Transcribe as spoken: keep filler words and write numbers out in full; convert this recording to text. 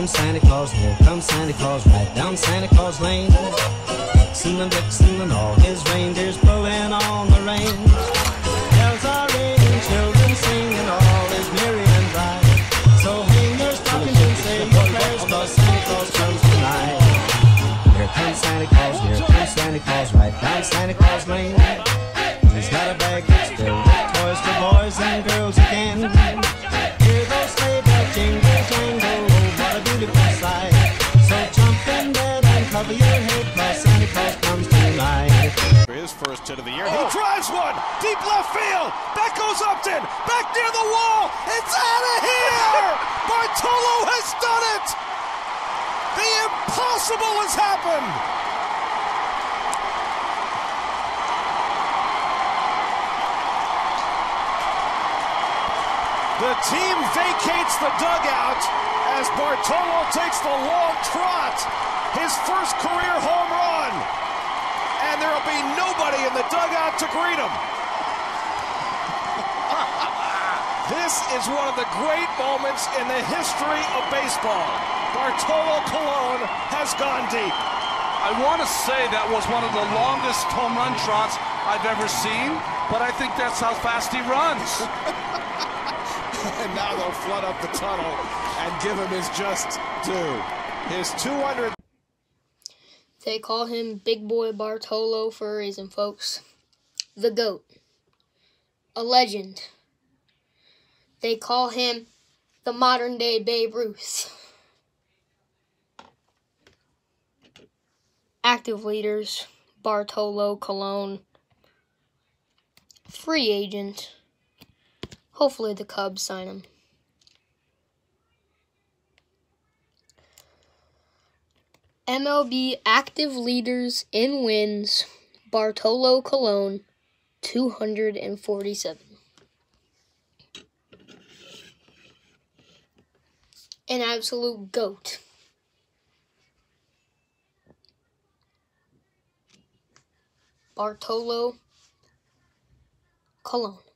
comes Santa Claus, here comes Santa Claus, right down Santa Claus Lane. Dixon and Dixon and all his reindeers blowing on the reins. Bells are ringing, children singing, all is merry and bright. So hang your stockings and say your prayers, 'cause Santa Claus comes tonight. Here comes Santa Claus, here comes Santa Claus, right down Santa Claus Lane. He's got a bag that's filled with toys for boys and girls again. Hear those sleigh bells jingle, jangle, oh, what a beautiful sight. So jump in bed and cover your head, 'cause Santa Claus comes tonight. For his first hit of the year, he drives one, deep left field, back goes Upton, back near the wall, it's out of here! Bartolo has done it! The impossible has happened! The team vacates the dugout as Bartolo takes the long trot, his first career home run, and there will be nobody in the dugout to greet him. This is one of the great moments in the history of baseball. Bartolo Colon has gone deep. I want to say that was one of the longest home run trots I've ever seen, but I think that's how fast he runs. And now they'll flood up the tunnel and give him his just due. His two hundred. They call him Big Boy Bartolo for a reason, folks. The GOAT. A legend. They call him the modern-day Babe Ruth. Active leaders, Bartolo Colon. Free agent. Hopefully the Cubs sign him. M L B active leaders in wins, Bartolo Colon, two hundred forty-seven. An absolute GOAT. Bartolo Colon.